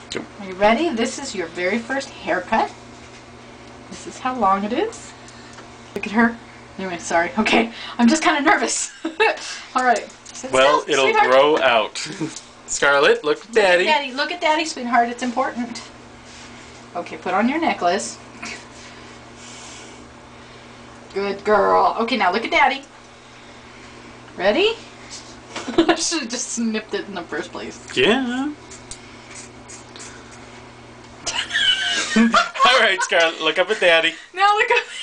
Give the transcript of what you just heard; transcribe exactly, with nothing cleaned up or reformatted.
Are you ready? This is your very first haircut. This is how long it is. Look at her. Anyway, sorry. Okay, I'm just kind of nervous. All right. Sit well, still, it'll sweetheart. grow out. Scarlet, look at Daddy. Look at Daddy. Look at Daddy, sweetheart. It's important. Okay, put on your necklace. Good girl. Okay, now look at Daddy. Ready? I should have just snipped it in the first place. Yeah. All right, Scarlet, look up at Daddy. Now look up.